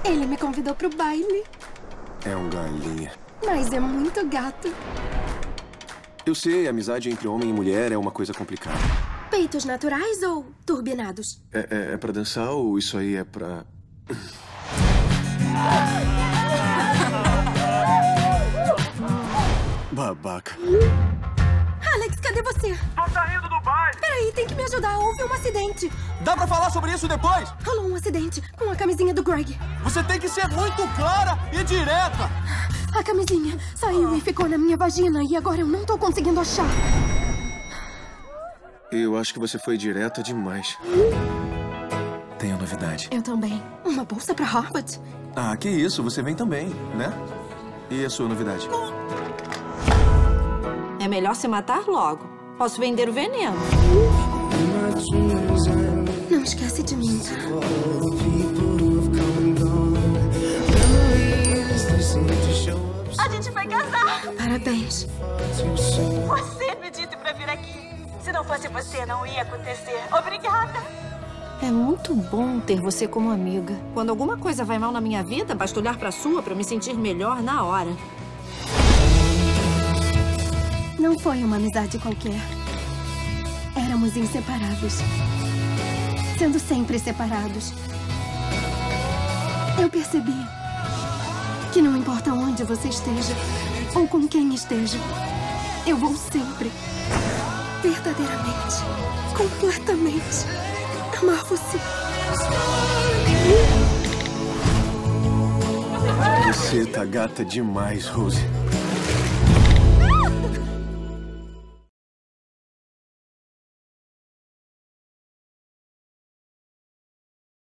Ele me convidou pro baile. É um galinha. Mas é muito gato. Eu sei, amizade entre homem e mulher é uma coisa complicada. Peitos naturais ou turbinados? É pra dançar ou isso aí é pra... Babaca. Alex, cadê você? Tô saindo do baile! Peraí, tem que me ajudar. Houve um acidente. Dá pra falar sobre isso depois? Rolou um acidente com a camisinha do Greg. Você tem que ser muito clara e direta! A camisinha saiu e ficou na minha vagina e agora eu não tô conseguindo achar. Eu acho que você foi direta demais. Tenho novidade. Eu também. Uma bolsa pra Harvard? Ah, que isso. Você vem também, né? E a sua novidade? É melhor se matar logo. Posso vender o veneno. Não esquece de mim, tá? A gente vai casar! Parabéns. Você me disse pra vir aqui. Se não fosse você, não ia acontecer. Obrigada! É muito bom ter você como amiga. Quando alguma coisa vai mal na minha vida, basta olhar pra sua pra eu me sentir melhor na hora. Não foi uma amizade qualquer. Éramos inseparáveis. Sendo sempre separados. Eu percebi que não importa onde você esteja ou com quem esteja, eu vou sempre, verdadeiramente, completamente amar você. Você tá gata demais, Rose.